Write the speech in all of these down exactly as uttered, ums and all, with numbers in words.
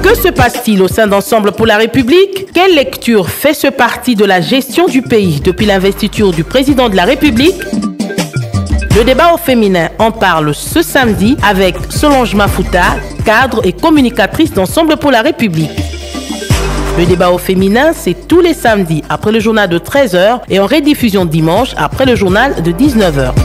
Que se passe-t-il au sein d'Ensemble pour la République? Quelle lecture fait ce parti de la gestion du pays depuis l'investiture du président de la République? Le débat au féminin en parle ce samedi avec Solange Mafuta, cadre et communicatrice d'Ensemble pour la République. Le débat au féminin, c'est tous les samedis après le journal de treize heures et en rediffusion dimanche après le journal de dix-neuf heures.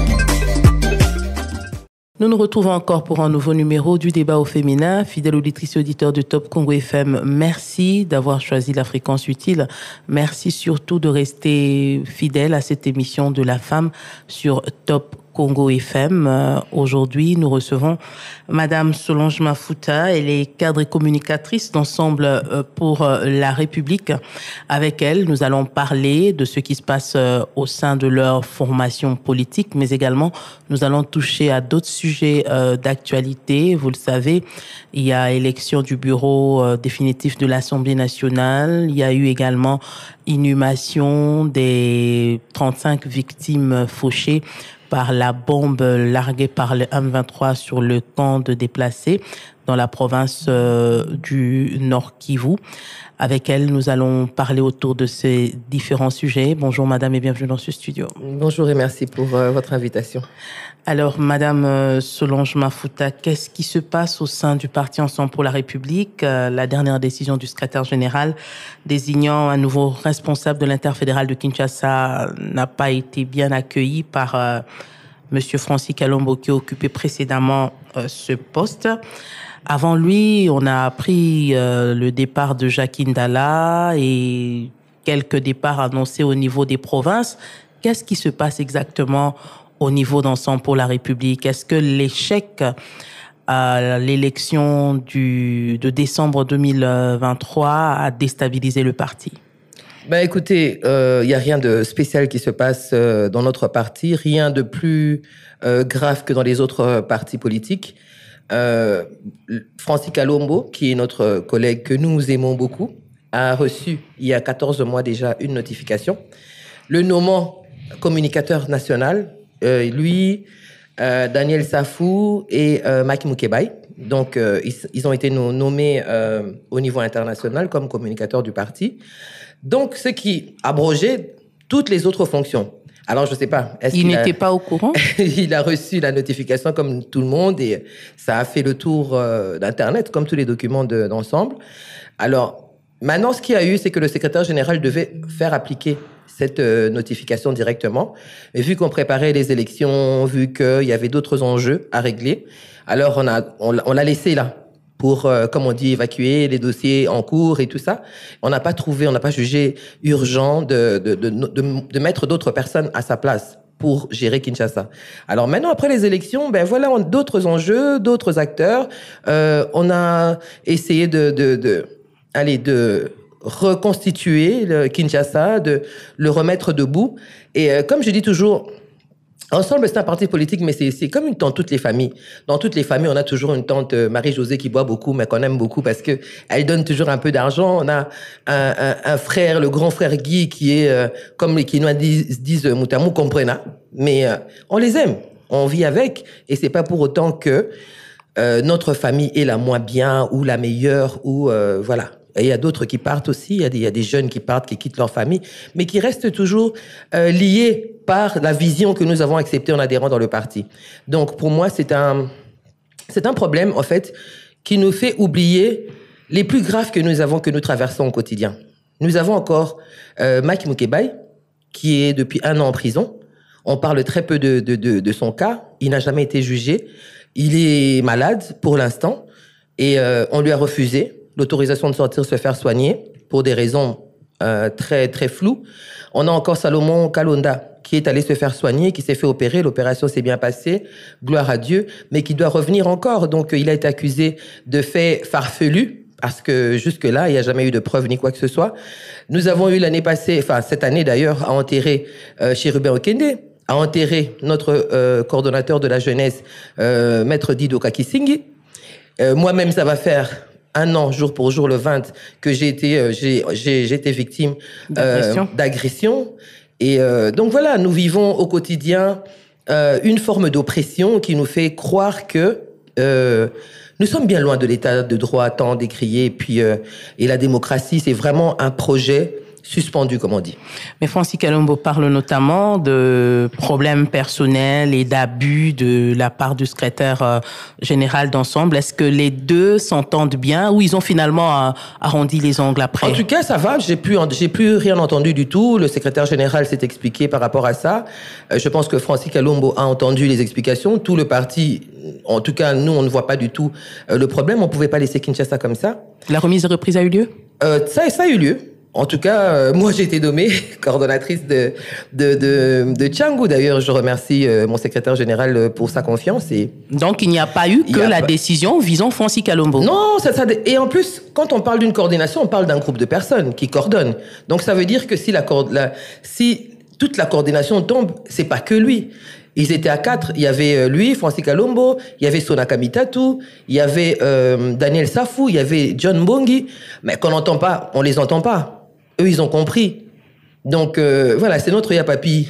Nous nous retrouvons encore pour un nouveau numéro du débat au féminin. Fidèle auditrice et auditeur de Top Congo F M, merci d'avoir choisi la fréquence utile. Merci surtout de rester fidèle à cette émission de la femme sur Top Congo F M. Euh, aujourd'hui, nous recevons Madame Solange Mafuta. Elle est cadre et communicatrice d'Ensemble euh, pour euh, la République. Avec elle, nous allons parler de ce qui se passe euh, au sein de leur formation politique, mais également nous allons toucher à d'autres sujets euh, d'actualité. Vous le savez, il y a élection du bureau euh, définitif de l'Assemblée nationale. Il y a eu également inhumation des trente-cinq victimes fauchées par la bombe larguée par le M vingt-trois sur le camp de déplacés dans la province euh, du Nord Kivu. Avec elle, nous allons parler autour de ces différents sujets. Bonjour madame et bienvenue dans ce studio. Bonjour et merci pour euh, votre invitation. Alors madame euh, Solange Mafuta, qu'est-ce qui se passe au sein du parti Ensemble pour la République? euh, La dernière décision du secrétaire général désignant un nouveau responsable de l'interfédéral de Kinshasa n'a pas été bien accueillie par euh, monsieur Francis Kalombo qui occupait précédemment euh, ce poste. Avant lui, on a appris euh, le départ de Jacques Indala et quelques départs annoncés au niveau des provinces. Qu'est-ce qui se passe exactement au niveau d'Ensemble pour la République? Est-ce que l'échec à l'élection du, de décembre deux mille vingt-trois a déstabilisé le parti? Ben écoutez, il euh, n'y a rien de spécial qui se passe euh, dans notre parti, rien de plus euh, grave que dans les autres partis politiques. Euh, Francis Kalombo, qui est notre collègue que nous aimons beaucoup, a reçu il y a quatorze mois déjà une notification. Le nommant communicateur national, euh, lui, euh, Daniel Safou et euh, Maki Mukebai. Donc, euh, ils, ils ont été nommés euh, au niveau international comme communicateurs du parti. Donc, ce qui abrogeait toutes les autres fonctions. Alors, je ne sais pas. Il n'était pas au courant? Il a reçu la notification comme tout le monde et ça a fait le tour euh, d'Internet, comme tous les documents de, d'Ensemble. Alors, maintenant, ce qu'il y a eu, c'est que le secrétaire général devait faire appliquer cette euh, notification directement. Et vu qu'on préparait les élections, vu qu'il y avait d'autres enjeux à régler, alors on, a, on, on l'a laissé là pour, euh, comme on dit, évacuer les dossiers en cours et tout ça. On n'a pas trouvé, on n'a pas jugé urgent de, de, de, de, de mettre d'autres personnes à sa place pour gérer Kinshasa. Alors maintenant, après les élections, ben voilà, on a d'autres enjeux, d'autres acteurs. Euh, on a essayé de, de, de, allez, de reconstituer le Kinshasa, de le remettre debout. Et euh, comme je dis toujours, Ensemble, c'est un parti politique, mais c'est, c'est comme une tante, toutes les familles. Dans toutes les familles, on a toujours une tante euh, Marie-Josée qui boit beaucoup, mais qu'on aime beaucoup parce que elle donne toujours un peu d'argent. On a un, un, un frère, le grand frère Guy, qui est, euh, comme les Kinois disent, disent Moutamou Comprena. Mais euh, on les aime, on vit avec. Et c'est pas pour autant que euh, notre famille est la moins bien ou la meilleure ou euh, voilà. Et il y a d'autres qui partent aussi, il y a des, il y a des jeunes qui partent, qui quittent leur famille, mais qui restent toujours euh, liés par la vision que nous avons acceptée en adhérant dans le parti. Donc pour moi, c'est un, c'est un problème, en fait, qui nous fait oublier les plus graves que nous avons, que nous traversons au quotidien. Nous avons encore euh, Maki Mukebai, qui est depuis un an en prison. On parle très peu de, de, de, de son cas. Il n'a jamais été jugé. Il est malade pour l'instant et euh, on lui a refusé l'autorisation de sortir se faire soigner pour des raisons euh, très, très floues. On a encore Salomon Kalonda qui est allé se faire soigner, qui s'est fait opérer. L'opération s'est bien passée, gloire à Dieu, mais qui doit revenir encore. Donc, il a été accusé de faits farfelus parce que jusque-là, il n'y a jamais eu de preuves ni quoi que ce soit. Nous avons eu l'année passée, enfin cette année d'ailleurs, à enterrer euh, Chérubin Okende, à enterrer notre euh, coordonnateur de la jeunesse, euh, Maître Dido Kakisingi. Euh, moi-même, ça va faire un an, jour pour jour, le vingt, que j'ai été, euh, j'ai, j'ai, j'ai été victime euh, d'agression. d'agression. Et euh, donc voilà, nous vivons au quotidien euh, une forme d'oppression qui nous fait croire que euh, Nous sommes bien loin de l'état de droit tant décrié. Et puis, euh, et la démocratie, c'est vraiment un projet suspendu, comme on dit. Mais Francis Kalombo parle notamment de problèmes personnels et d'abus de la part du secrétaire euh, général d'Ensemble. Est-ce que les deux s'entendent bien ou ils ont finalement euh, arrondi les ongles après? En tout cas, ça va. J'ai plus, j'ai plus rien entendu du tout. Le secrétaire général s'est expliqué par rapport à ça. Euh, je pense que Francis Kalombo a entendu les explications. Tout le parti, en tout cas, nous, on ne voit pas du tout euh, le problème. On pouvait pas laisser Kinshasa comme ça. La remise et reprise a eu lieu? euh, ça, ça a eu lieu. En tout cas, euh, moi, j'ai été nommée coordonnatrice de, de, de, de Tchangou. D'ailleurs, je remercie euh, mon secrétaire général pour sa confiance. Et donc, il n'y a pas eu que la pas... décision visant Francis Kalombo. Non, ça, ça, et en plus, quand on parle d'une coordination, on parle d'un groupe de personnes qui coordonnent. Donc, ça veut dire que si, la, la, si toute la coordination tombe, c'est pas que lui. Ils étaient à quatre. Il y avait lui, Francis Kalombo, il y avait Sonaka Mitatu, il y avait euh, Daniel Safou, il y avait John Mbongi. Mais qu'on n'entend pas, on les entend pas. Eux, ils ont compris. Donc, euh, voilà, c'est notre Yapapi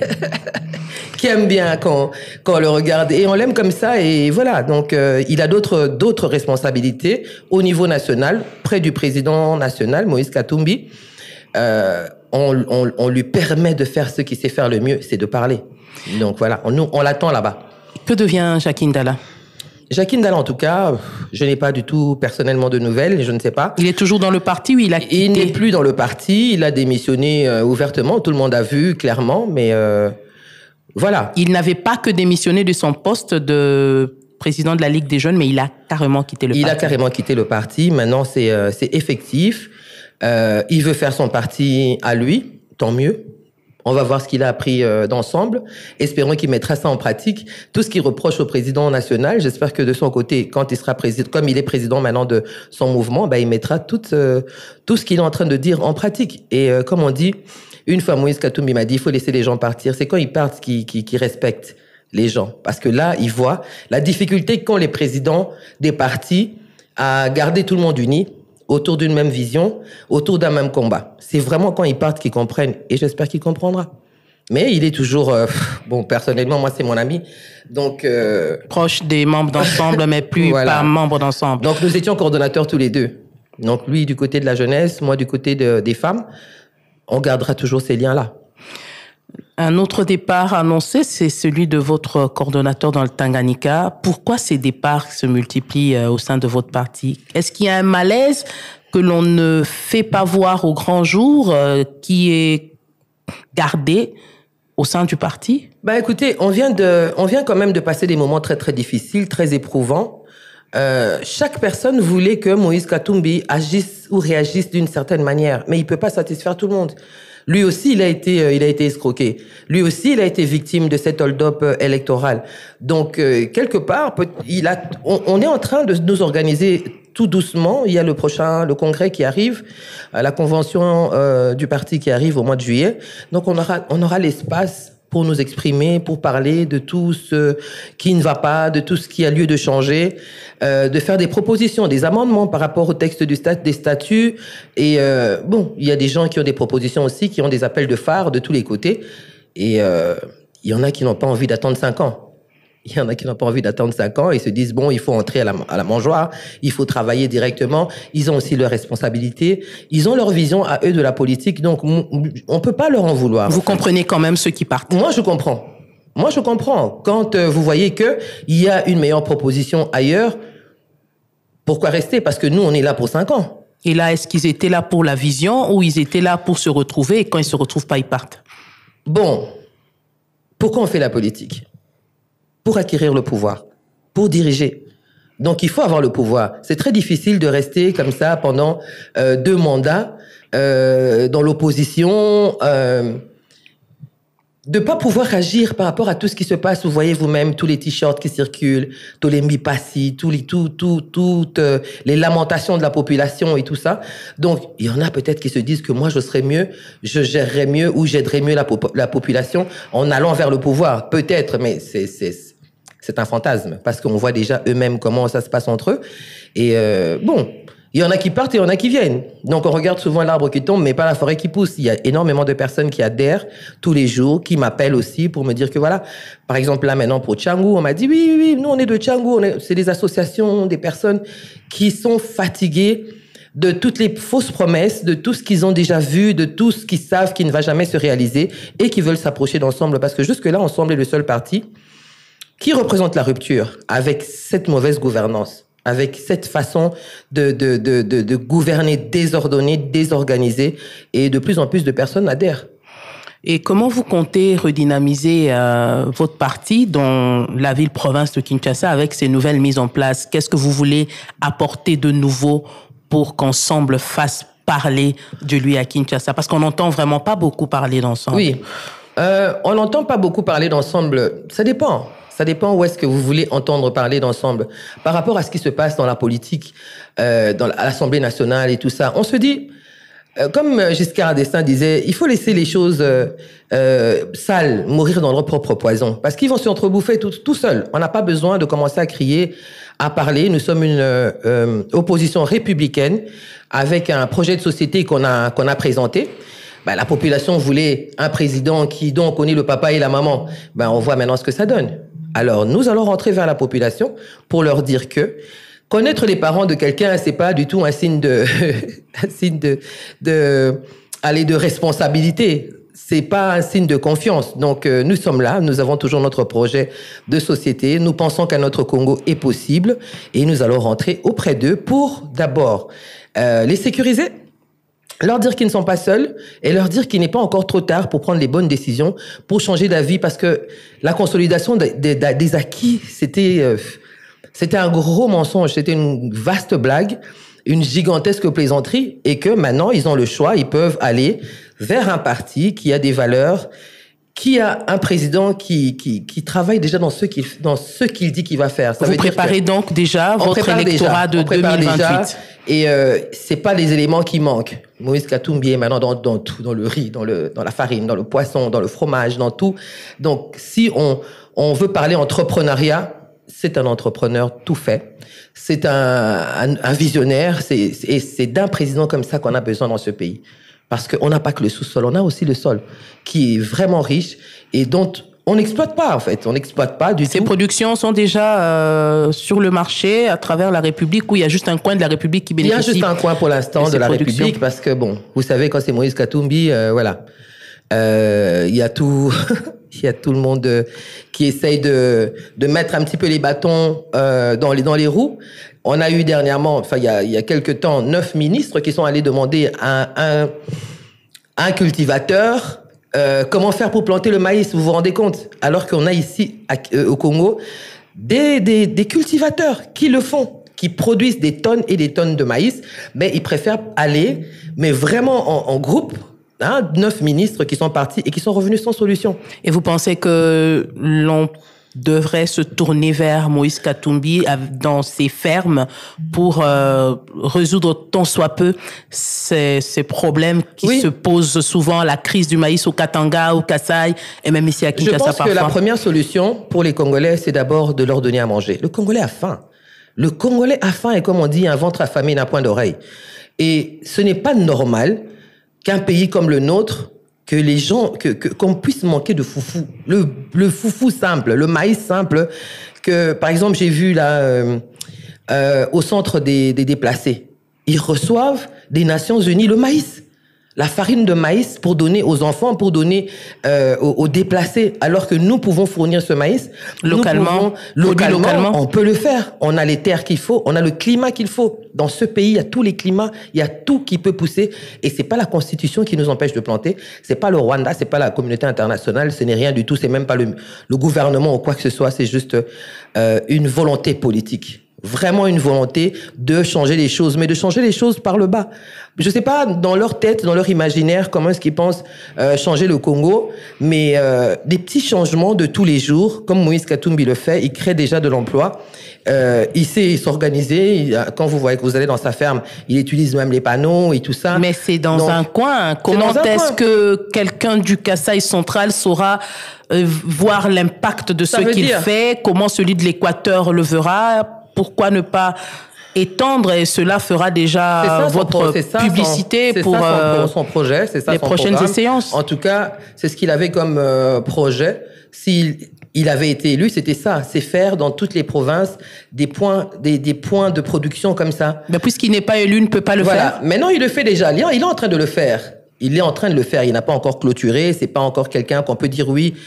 qui aime bien quand, quand on le regarde. Et on l'aime comme ça. Et voilà, donc, euh, il a d'autres, d'autres responsabilités au niveau national, près du président national, Moïse Katumbi. Euh, on, on, on lui permet de faire ce qu'il sait faire le mieux, c'est de parler. Donc, voilà, on, on l'attend là-bas. Que devient Jacques Ndala? Jacques Ndala, en tout cas, je n'ai pas du tout personnellement de nouvelles, je ne sais pas. Il est toujours dans le parti ou il a quitté? Il n'est plus dans le parti, il a démissionné euh, ouvertement, tout le monde a vu clairement, mais euh, voilà. Il n'avait pas que démissionné de son poste de président de la Ligue des Jeunes, mais il a carrément quitté le il parti. Il a carrément quitté le parti, maintenant c'est euh, c'est effectif. Euh, il veut faire son parti à lui, tant mieux. On va voir ce qu'il a appris euh, d'ensemble. Espérons qu'il mettra ça en pratique. Tout ce qu'il reproche au président national, j'espère que de son côté, quand il sera président, comme il est président maintenant de son mouvement, bah, il mettra tout, euh, tout ce qu'il est en train de dire en pratique. Et euh, comme on dit, une fois Moïse Katumbi m'a dit, il faut laisser les gens partir. C'est quand ils partent qu'ils qui, qui respectent les gens. Parce que là, ils voient la difficulté qu'ont les présidents des partis à garder tout le monde uni autour d'une même vision, autour d'un même combat. C'est vraiment quand ils partent qu'ils comprennent, et j'espère qu'il comprendra. Mais il est toujours... Euh, bon, personnellement, moi, c'est mon ami, donc... Euh, proche des membres d'Ensemble, mais plus voilà. Pas membre d'Ensemble. Donc, nous étions coordonnateurs tous les deux. Donc, lui, du côté de la jeunesse, moi, du côté de, des femmes. On gardera toujours ces liens-là. Un autre départ annoncé, c'est celui de votre coordonnateur dans le Tanganyika. Pourquoi ces départs se multiplient au sein de votre parti? Est-ce qu'il y a un malaise que l'on ne fait pas voir au grand jour, euh, qui est gardé au sein du parti? Bah, écoutez, on vient de, on vient quand même de passer des moments très, très difficiles, très éprouvants. Euh, chaque personne voulait que Moïse Katumbi agisse ou réagisse d'une certaine manière, mais il peut pas satisfaire tout le monde. Lui aussi, il a été, euh, il a été escroqué. Lui aussi, il a été victime de cet hold-up euh, électoral. Donc, euh, quelque part, il a, on, on est en train de nous organiser tout doucement. Il y a le prochain, le congrès qui arrive, euh, la convention euh, du parti qui arrive au mois de juillet. Donc, on aura, on aura l'espace pour nous exprimer, pour parler de tout ce qui ne va pas, de tout ce qui a lieu de changer, euh, de faire des propositions, des amendements par rapport au texte du stat, des statuts. Et euh, bon, il y a des gens qui ont des propositions aussi, qui ont des appels de phare de tous les côtés. Et euh, il y en a qui n'ont pas envie d'attendre cinq ans. Il y en a qui n'ont pas envie d'attendre cinq ans et se disent, bon, il faut entrer à la, à la mangeoire, il faut travailler directement. Ils ont aussi leurs responsabilités. Ils ont leur vision à eux de la politique. Donc, on peut pas leur en vouloir. Vous comprenez quand même ceux qui partent? Moi, je comprends. Moi, je comprends. Quand euh, vous voyez que il y a une meilleure proposition ailleurs, pourquoi rester? Parce que nous, on est là pour cinq ans. Et là, est-ce qu'ils étaient là pour la vision ou ils étaient là pour se retrouver et quand ils se retrouvent pas, ils partent? Bon. Pourquoi on fait la politique? Pour acquérir le pouvoir, pour diriger. Donc, il faut avoir le pouvoir. C'est très difficile de rester comme ça pendant euh, deux mandats euh, dans l'opposition, euh, de pas pouvoir agir par rapport à tout ce qui se passe. Vous voyez vous-même tous les t-shirts qui circulent, tous les mbipassi, tous les tout, tout, toutes euh, les lamentations de la population et tout ça. Donc, il y en a peut-être qui se disent que moi, je serais mieux, je gérerais mieux ou j'aiderais mieux la, pop- la population en allant vers le pouvoir. Peut-être, mais c'est, c'est, c'est un fantasme parce qu'on voit déjà eux-mêmes comment ça se passe entre eux. Et euh, bon, Il y en a qui partent et il y en a qui viennent. Donc, on regarde souvent l'arbre qui tombe, mais pas la forêt qui pousse. Il y a énormément de personnes qui adhèrent tous les jours, qui m'appellent aussi pour me dire que voilà, par exemple, là, maintenant, pour Tchangou, on m'a dit, oui, oui, oui, nous, on est de Tchangou. C'est des associations, des personnes qui sont fatiguées de toutes les fausses promesses, de tout ce qu'ils ont déjà vu, de tout ce qu'ils savent qui ne va jamais se réaliser et qui veulent s'approcher d'Ensemble. Parce que jusque-là, Ensemble est le seul parti qui représente la rupture avec cette mauvaise gouvernance, avec cette façon de, de, de, de, de gouverner désordonnée, désorganisée, et de plus en plus de personnes adhèrent. Et comment vous comptez redynamiser euh, votre parti dans la ville-province de Kinshasa avec ces nouvelles mises en place? Qu'est-ce que vous voulez apporter de nouveau pour qu'Ensemble fasse parler de lui à Kinshasa? Parce qu'on n'entend vraiment pas beaucoup parler d'Ensemble. Oui, euh, on n'entend pas beaucoup parler d'Ensemble. Ça dépend. Ça dépend où est-ce que vous voulez entendre parler d'Ensemble. Par rapport à ce qui se passe dans la politique, euh, dans, à l'Assemblée nationale et tout ça, on se dit, euh, comme Giscard d'Estaing disait, il faut laisser les choses euh, euh, sales mourir dans leur propre poison. Parce qu'ils vont s'entrebouffer tout, tout seuls. On n'a pas besoin de commencer à crier, à parler. Nous sommes une euh, opposition républicaine avec un projet de société qu'on a, qu'on a présenté. Ben, la population voulait un président qui donc connaît le papa et la maman. Ben, on voit maintenant ce que ça donne. Alors, nous allons rentrer vers la population pour leur dire que connaître les parents de quelqu'un, c'est pas du tout un signe de, un signe de, de, aller de responsabilité. C'est pas un signe de confiance. Donc, euh, nous sommes là. Nous avons toujours notre projet de société. Nous pensons qu'un autre Congo est possible et nous allons rentrer auprès d'eux pour d'abord euh, les sécuriser, leur dire qu'ils ne sont pas seuls et leur dire qu'il n'est pas encore trop tard pour prendre les bonnes décisions, pour changer d'avis, parce que la consolidation des, des, des acquis, c'était, euh, c'était un gros mensonge, c'était une vaste blague, une gigantesque plaisanterie, et que maintenant, ils ont le choix, ils peuvent aller vers un parti qui a des valeurs, qui a un président qui, qui, qui travaille déjà dans ce qu'il, dans ce qu'il dit qu'il va faire. Ça Vous veut préparez dire donc déjà votre électorat déjà, de deux mille vingt-huit. Déjà, et euh, c'est pas les éléments qui manquent. Moïse Katumbi est maintenant dans, dans tout, dans le riz, dans le, dans la farine, dans le poisson, dans le fromage, dans tout. Donc, si on, on veut parler entrepreneuriat, c'est un entrepreneur tout fait. C'est un, un, un visionnaire. C'est, et c'est d'un président comme ça qu'on a besoin dans ce pays. Parce qu'on n'a pas que le sous-sol, on a aussi le sol qui est vraiment riche et dont on n'exploite pas, en fait. On n'exploite pas du Ces tout. Ces productions sont déjà euh, sur le marché à travers la République, où il y a juste un coin de la République qui bénéficie. Il y a juste un coin pour l'instant de, de la République parce que, bon, vous savez, quand c'est Moïse Katumbi, euh, voilà. Euh, il y a tout... Il y a tout le monde qui essaye de, de mettre un petit peu les bâtons euh, dans, les, dans les roues. On a eu dernièrement, enfin il y a, il y a quelque temps, neuf ministres qui sont allés demander à un, un cultivateur euh, comment faire pour planter le maïs, vous vous rendez compte? Alors qu'on a ici à, euh, au Congo des, des, des cultivateurs qui le font, qui produisent des tonnes et des tonnes de maïs, mais ils préfèrent aller, mais vraiment en, en groupe. Hein, neuf ministres qui sont partis et qui sont revenus sans solution. Et vous pensez que l'on devrait se tourner vers Moïse Katumbi dans ses fermes pour euh, résoudre tant soit peu ces, ces problèmes qui oui. se posent souvent, la crise du maïs au Katanga, au Kasaï et même ici à Kinshasa parfois? Je pense que la première solution pour les Congolais, c'est d'abord de leur donner à manger. Le Congolais a faim. Le Congolais a faim et comme on dit, un ventre affamé n'a point d'oreille. Et ce n'est pas normal qu'un pays comme le nôtre, que les gens, que, que, qu'on puisse manquer de foufou. Le, le foufou simple, le maïs simple, que, par exemple, j'ai vu là, euh, euh, au centre des, des déplacés. Ils reçoivent des Nations Unies le maïs. La farine de maïs pour donner aux enfants, pour donner euh, aux, aux déplacés, alors que nous pouvons fournir ce maïs localement, nous pouvons, localement, localement, on peut le faire. On a les terres qu'il faut, on a le climat qu'il faut. Dans ce pays, il y a tous les climats, il y a tout qui peut pousser, et c'est pas la Constitution qui nous empêche de planter, c'est pas le Rwanda, c'est pas la communauté internationale, ce n'est rien du tout, c'est même pas le, le gouvernement ou quoi que ce soit, c'est juste euh, une volonté politique. Vraiment une volonté de changer les choses, mais de changer les choses par le bas. Je sais pas, dans leur tête, dans leur imaginaire, comment est-ce qu'ils pensent euh, changer le Congo, mais euh, des petits changements de tous les jours, comme Moïse Katumbi le fait, il crée déjà de l'emploi. Euh, il sait s'organiser. Il, quand vous voyez que vous allez dans sa ferme, il utilise même les panneaux et tout ça. Mais c'est dans Donc, un coin. Comment est-ce coin. que quelqu'un du Kasaï central saura euh, voir l'impact de ça ce qu'il dire. fait? Comment celui de l'Équateur le verra? Pourquoi ne pas étendre et cela fera déjà ça, votre pro, ça, publicité son, pour ça, son, euh, son projet, c'est ça, les son prochaines programme. séances. En tout cas, c'est ce qu'il avait comme euh, projet. S'il il avait été élu, c'était ça, c'est faire dans toutes les provinces des points, des, des points de production comme ça. Mais puisqu'il n'est pas élu, il ne peut pas le voilà. faire. Maintenant, il le fait déjà. Il est en train de le faire. Il est en train de le faire. Il n'a pas encore clôturé. C'est pas encore quelqu'un qu'on peut dire oui.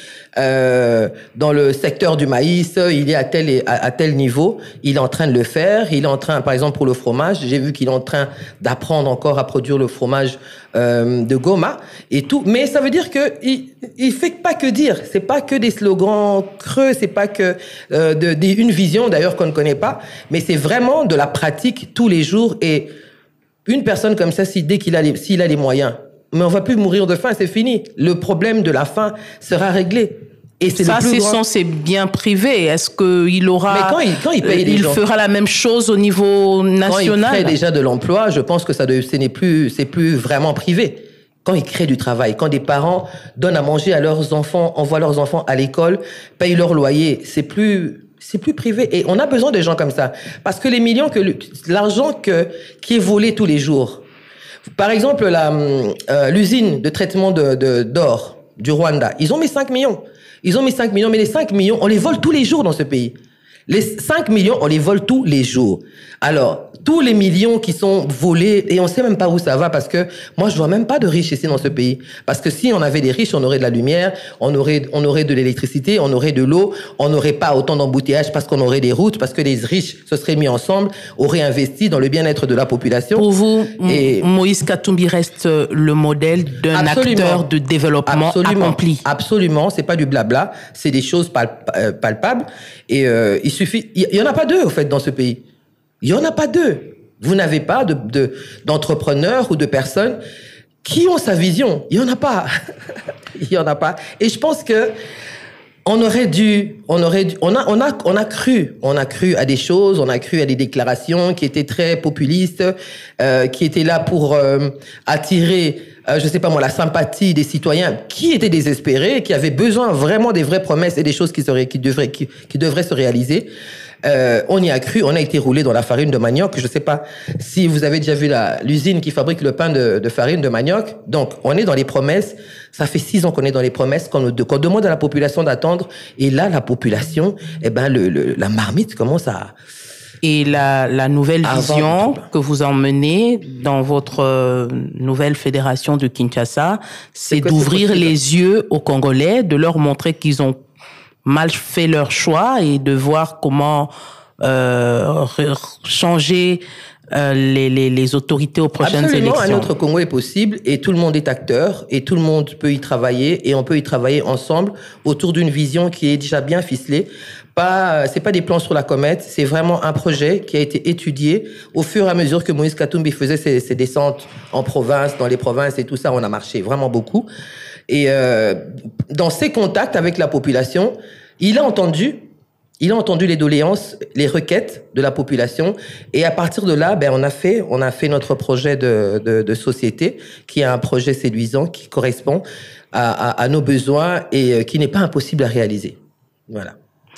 Euh, dans le secteur du maïs, il est à tel à, à tel niveau. Il est en train de le faire. Il est en train, par exemple, pour le fromage, j'ai vu qu'il est en train d'apprendre encore à produire le fromage euh, de Goma et tout. Mais ça veut dire que il, il fait pas que dire. C'est pas que des slogans creux. C'est pas que euh, de, de une vision d'ailleurs qu'on ne connaît pas. Mais c'est vraiment de la pratique tous les jours. Et une personne comme ça, si dès qu'il a les, s'il a les moyens. Mais on va plus mourir de faim, c'est fini. Le problème de la faim sera réglé. Et c'est ça, le plus c'est grand... son, c'est bien privé. Est-ce qu'il aura... Mais quand il, quand il paye les il gens... fera la même chose au niveau national. Quand il crée déjà de l'emploi, je pense que ça de, ce n'est plus, c'est plus vraiment privé. Quand il crée du travail, quand des parents donnent à manger à leurs enfants, envoient leurs enfants à l'école, payent leur loyer, c'est plus... C'est plus privé. Et on a besoin de gens comme ça. Parce que les millions que, l'argent que, qui est volé tous les jours. Par exemple, la, euh, l'usine de traitement de, de, d'or du Rwanda, ils ont mis cinq millions. Ils ont mis cinq millions, mais les cinq millions, on les vole tous les jours dans ce pays. Les cinq millions, on les vole tous les jours. Alors, tous les millions qui sont volés, et on sait même pas où ça va, parce que moi, je vois même pas de riches ici dans ce pays. Parce que si on avait des riches, on aurait de la lumière, on aurait, on aurait de l'électricité, on aurait de l'eau, on n'aurait pas autant d'embouteillages parce qu'on aurait des routes, parce que les riches se seraient mis ensemble, auraient investi dans le bien-être de la population. Pour vous, et Moïse Katumbi reste le modèle d'un absolument, acteur de développement absolument, accompli. Absolument, c'est pas du blabla, c'est des choses palp- palpables. Et euh, il suffit, il y en a pas deux au fait dans ce pays. Il y en a pas deux. Vous n'avez pas de, de d'entrepreneurs ou de personnes qui ont sa vision. Il y en a pas. Il y en a pas. Et je pense que on aurait dû, on aurait dû, on a, on a, on a cru, on a cru à des choses, on a cru à des déclarations qui étaient très populistes, euh, qui étaient là pour euh, attirer, euh, je sais pas moi, la sympathie des citoyens qui étaient désespérés, qui avaient besoin vraiment des vraies promesses et des choses qui seraient, qui devraient, qui, qui devraient se réaliser. Euh, on y a cru, on a été roulé dans la farine de manioc. Je sais pas si vous avez déjà vu la, l'usine qui fabrique le pain de, de farine de manioc. Donc, on est dans les promesses. Ça fait six ans qu'on est dans les promesses, qu'on, nous, qu'on demande à la population d'attendre. Et là, la population, eh ben, le, le, la marmite commence à... Et la, la nouvelle vision que vous emmenez dans votre euh, nouvelle fédération de Kinshasa, c'est, c'est d'ouvrir les yeux aux Congolais, de leur montrer qu'ils ont mal fait leur choix et de voir comment euh, changer euh, les, les, les autorités aux prochaines Absolument, élections. Un autre Congo est possible et tout le monde est acteur et tout le monde peut y travailler et on peut y travailler ensemble autour d'une vision qui est déjà bien ficelée. Pas, c'est pas des plans sur la comète, c'est vraiment un projet qui a été étudié au fur et à mesure que Moïse Katumbi faisait ses, ses descentes en province, dans les provinces et tout ça, on a marché vraiment beaucoup. Et euh, dans ses contacts avec la population, il a entendu, il a entendu les doléances, les requêtes de la population. Et à partir de là, ben on a fait, on a fait notre projet de, de, de société, qui est un projet séduisant, qui correspond à, à, à nos besoins et qui n'est pas impossible à réaliser. Voilà.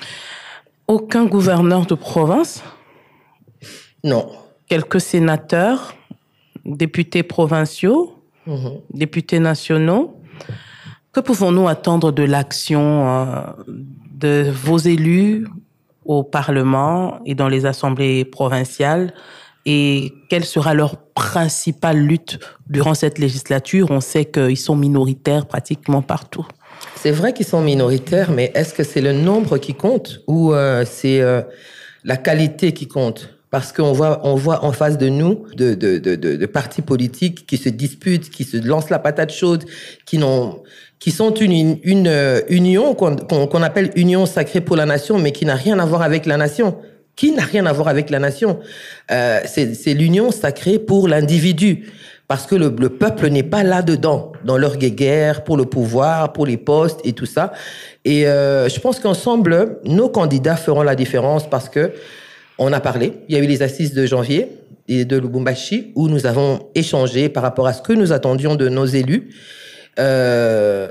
Aucun gouverneur de province? Non. Quelques sénateurs, députés provinciaux, mmh. députés nationaux. Que pouvons-nous attendre de l'action euh, de vos élus au Parlement et dans les assemblées provinciales et quelle sera leur principale lutte durant cette législature? On sait qu'ils sont minoritaires pratiquement partout. C'est vrai qu'ils sont minoritaires, mais est-ce que c'est le nombre qui compte ou euh, c'est euh, la qualité qui compte? Parce qu'on voit, on voit en face de nous de, de, de, de, de partis politiques qui se disputent, qui se lancent la patate chaude, qui n'ont, qui sont une, une, une union qu'on, qu'on appelle union sacrée pour la nation, mais qui n'a rien à voir avec la nation. Qui n'a rien à voir avec la nation. Euh, c'est, c'est l'union sacrée pour l'individu. Parce que le, le peuple n'est pas là-dedans, dans leur guéguerre, pour le pouvoir, pour les postes et tout ça. Et euh, je pense qu'ensemble, nos candidats feront la différence parce que on a parlé. Il y a eu les assises de janvier et de Lubumbashi où nous avons échangé par rapport à ce que nous attendions de nos élus. Euh,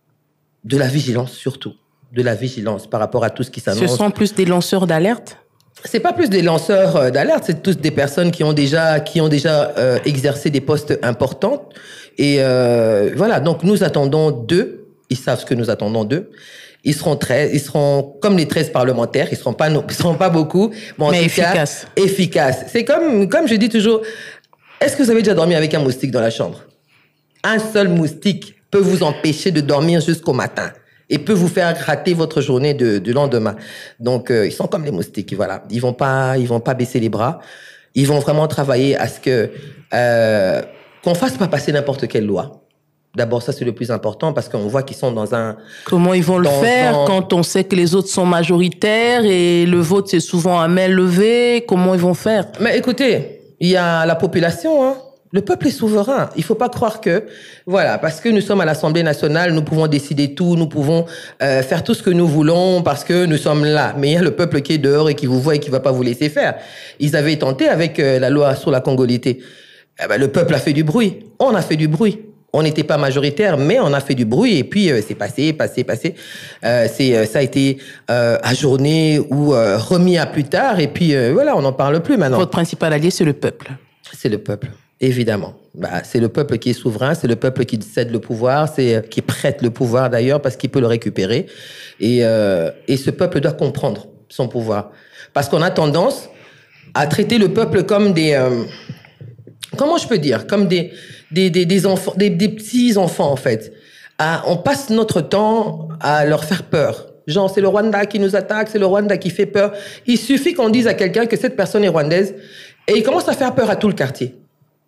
de la vigilance surtout. De la vigilance par rapport à tout ce qui s'annonce. Ce sont plus des lanceurs d'alerte? c'est pas plus des lanceurs d'alerte, c'est tous des personnes qui ont déjà, qui ont déjà euh, exercé des postes importants. Et euh, voilà, donc nous attendons d'eux. Ils savent ce que nous attendons d'eux. Ils seront treize, ils seront comme les treize parlementaires. Ils seront pas, ils seront pas beaucoup, mais, en mais tout efficaces. Cas, efficaces. C'est comme, comme je dis toujours. Est-ce que vous avez déjà dormi avec un moustique dans la chambre? Un seul moustique peut vous empêcher de dormir jusqu'au matin et peut vous faire rater votre journée de, du lendemain. Donc, euh, ils sont comme les moustiques, voilà. Ils vont pas, ils vont pas baisser les bras. Ils vont vraiment travailler à ce que euh, qu'on fasse pas passer n'importe quelle loi. D'abord, ça, c'est le plus important parce qu'on voit qu'ils sont dans un... Comment ils vont le faire un... quand on sait que les autres sont majoritaires et le vote, c'est souvent à main levée? Comment ils vont faire? Mais écoutez, il y a la population, hein. Le peuple est souverain. Il faut pas croire que, voilà, parce que nous sommes à l'Assemblée nationale, nous pouvons décider tout, nous pouvons euh, faire tout ce que nous voulons parce que nous sommes là. Mais il y a le peuple qui est dehors et qui vous voit et qui va pas vous laisser faire. Ils avaient tenté avec euh, la loi sur la congolité. Eh ben, le peuple a fait du bruit. On a fait du bruit. On n'était pas majoritaire, mais on a fait du bruit et puis euh, c'est passé, passé, passé. Euh, c'est, euh, ça a été euh, ajourné ou euh, remis à plus tard et puis euh, voilà, on n'en parle plus maintenant. Votre principal allié, c'est le peuple. C'est le peuple, évidemment. Bah, c'est le peuple qui est souverain, c'est le peuple qui cède le pouvoir, c'est euh, qui prête le pouvoir d'ailleurs parce qu'il peut le récupérer. Et, euh, et ce peuple doit comprendre son pouvoir. Parce qu'on a tendance à traiter le peuple comme des... Euh, comment je peux dire? Comme des... Des, des, des enfants, des, des petits enfants, en fait. À, on passe notre temps à leur faire peur. Genre, c'est le Rwanda qui nous attaque, c'est le Rwanda qui fait peur. Il suffit qu'on dise à quelqu'un que cette personne est rwandaise et il commence à faire peur à tout le quartier.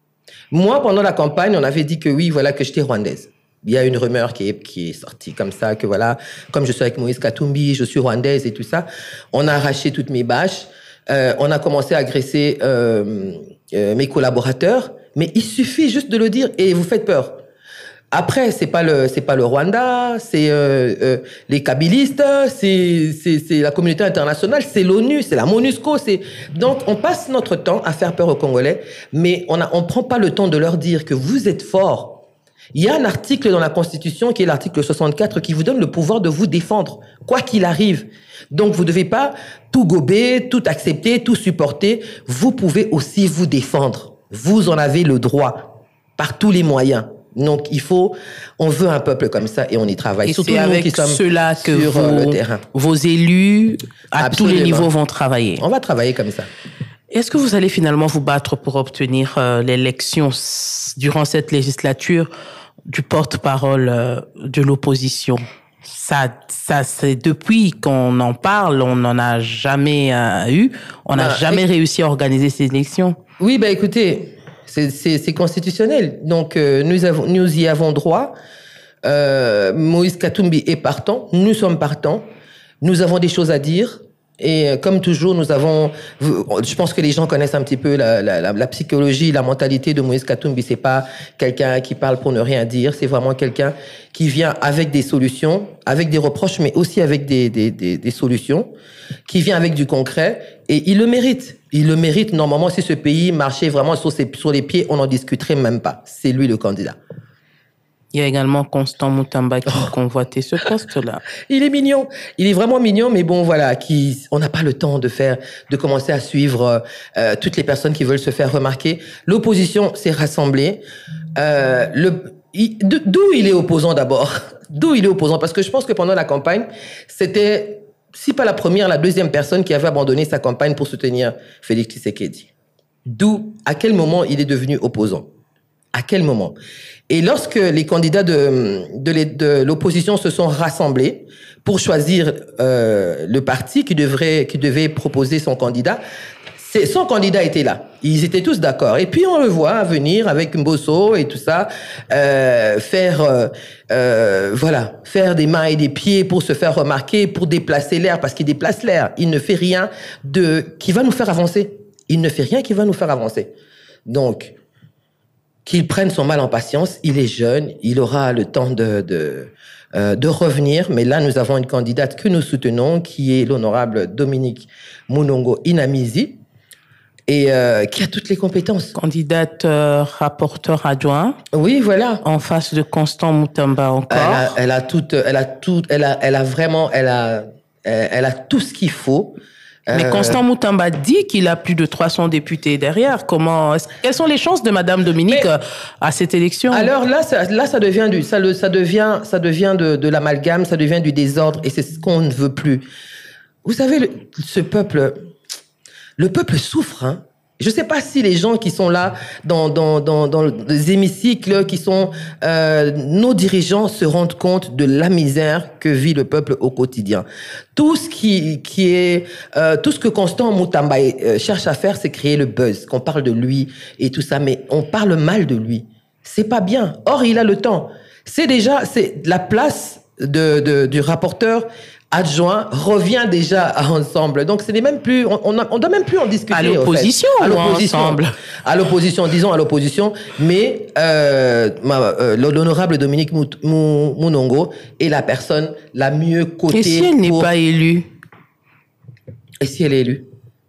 Moi, pendant la campagne, on avait dit que oui, voilà, que j'étais rwandaise. Il y a une rumeur qui est, qui est sortie comme ça, que voilà, comme je suis avec Moïse Katumbi, je suis rwandaise et tout ça. On a arraché toutes mes bâches. Euh, on a commencé à agresser euh, euh, mes collaborateurs. Mais il suffit juste de le dire et vous faites peur. Après, c'est pas le, c'est pas le Rwanda, c'est euh, euh, les kabylistes, c'est, c'est, c'est la communauté internationale, c'est l'ONU, c'est la MONUSCO, c'est donc on passe notre temps à faire peur aux Congolais, mais on a, on prend pas le temps de leur dire que vous êtes forts. Il y a un article dans la Constitution qui est l'article soixante-quatre qui vous donne le pouvoir de vous défendre, quoi qu'il arrive. Donc vous devez pas tout gober, tout accepter, tout supporter. Vous pouvez aussi vous défendre. Vous en avez le droit, par tous les moyens. Donc, il faut, on veut un peuple comme ça et on y travaille. Et surtout c'est avec ceux-là que sur vos, le terrain. Vos élus, à Absolument. Tous les niveaux, vont travailler. On va travailler comme ça. Est-ce que vous allez finalement vous battre pour obtenir euh, l'élection durant cette législature du porte-parole euh, de l'opposition? Ça, ça, c'est depuis qu'on en parle, on n'en a jamais euh, eu. On n'a bah, jamais et... réussi à organiser ces élections. Oui, ben bah, écoutez, c'est, c'est, c'est constitutionnel. Donc, euh, nous, avons, nous y avons droit. Euh, Moïse Katumbi est partant. Nous sommes partants. Nous avons des choses à dire. Et euh, comme toujours, nous avons... Je pense que les gens connaissent un petit peu la, la, la, la psychologie, la mentalité de Moïse Katumbi. C'est pas quelqu'un qui parle pour ne rien dire. C'est vraiment quelqu'un qui vient avec des solutions, avec des reproches, mais aussi avec des, des, des, des solutions, qui vient avec du concret. Et il le mérite. Il le mérite. Normalement, si ce pays marchait vraiment sur, ses, sur les pieds, on n'en discuterait même pas. C'est lui le candidat. Il y a également Constant Mutamba qui oh. convoitait ce poste-là. Il est mignon. Il est vraiment mignon, mais bon, voilà, qui, on n'a pas le temps de faire, de commencer à suivre euh, toutes les personnes qui veulent se faire remarquer. L'opposition s'est rassemblée. Euh, le, il, d'où il est opposant d'abord? D'où il est opposant? Parce que je pense que pendant la campagne, c'était, si pas la première, la deuxième personne qui avait abandonné sa campagne pour soutenir Félix Tshisekedi. D'où, à quel moment il est devenu opposant? À quel moment? Et lorsque les candidats de, de, les, de l'opposition se sont rassemblés pour choisir euh, le parti qui devrait, qui devait proposer son candidat, c'est, son candidat était là. Ils étaient tous d'accord. Et puis on le voit venir avec Mbosso et tout ça, euh, faire, euh, euh, voilà, faire des mains et des pieds pour se faire remarquer, pour déplacer l'air, parce qu'il déplace l'air. Il ne fait rien de qui va nous faire avancer. Il ne fait rien qui va nous faire avancer. Donc qu'il prenne son mal en patience, il est jeune, il aura le temps de, de, euh, de revenir. Mais là, nous avons une candidate que nous soutenons, qui est l'honorable Dominique Munongo Inamizi, et euh, qui a toutes les compétences. Candidate euh, rapporteur adjoint. Oui, voilà. En face de Constant Mutamba encore. Elle a, elle a tout, elle a tout, elle a, elle a vraiment, elle a, elle a tout ce qu'il faut. Mais euh... Constant Moutamba dit qu'il a plus de trois cents députés derrière. Comment, quelles sont les chances de Madame Dominique mais, à cette élection? Alors là, ça, là, ça devient du, ça, le, ça devient, ça devient de, de l'amalgame, ça devient du désordre, et c'est ce qu'on ne veut plus. Vous savez, le, ce peuple, le peuple souffre, hein. Je ne sais pas si les gens qui sont là dans, dans, dans, dans les hémicycles, qui sont euh, nos dirigeants, se rendent compte de la misère que vit le peuple au quotidien. Tout ce qui, qui est, euh, tout ce que Constant Moutamba euh, cherche à faire, c'est créer le buzz, qu'on parle de lui et tout ça, mais on parle mal de lui. C'est pas bien. Or, il a le temps. C'est déjà, c'est la place de, de, du rapporteur adjoint revient déjà à Ensemble. Donc, ce n'est même plus, on, on, a, on doit même plus en discuter. À l'opposition, en fait. À l'opposition. Ensemble. À l'opposition, disons à l'opposition. Mais, euh, euh, l'honorable Dominique Mounongo est la personne la mieux cotée. Et si elle n'est pour... pas élue? Et si elle est élue?